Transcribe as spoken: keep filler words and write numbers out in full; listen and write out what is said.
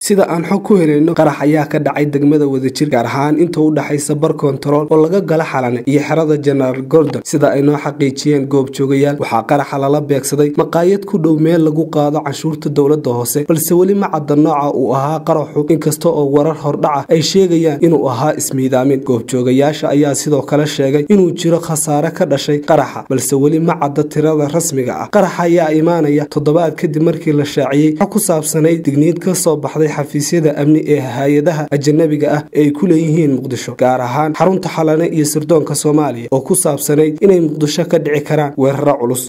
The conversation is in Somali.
sida aan xog ku helayno qarax ayaa ka dhacay degmada Wadajir gaar ahaan inta u dhaxaysa bar control oo laga gala Xalane iyo xerada General Gordon sida ay noo xaqiijiyeen goob joogayaal waxa qaraxa lala beegsaday maqaayad ku dhow meel lagu qaado canshuurta dawladda hoose balse wali ma cadda nooca uu ahaa qaraxu inkasta oo warar hordhaca ay sheegayaan inuu ahaa ismiidaamin goob joogayaasha ayaa sidoo kale sheegay inuu jiro khasaare ka dhashay qaraxa balse wali ma cadda tirada rasmiga ah qaraxa ayaa imaanaya toddobaad kadib markii la shaaciyay ku saabsanay digniid ka soo baxday xafiisyada amni ee hay'adaha ajnabiga ah ee ku leeyihiin Muqdisho gaar ahaan xarunta Xalane iyo sirdoonka Soomaaliya oo ku saabsanay inay Muqdisho ka dhici karaan weerar culus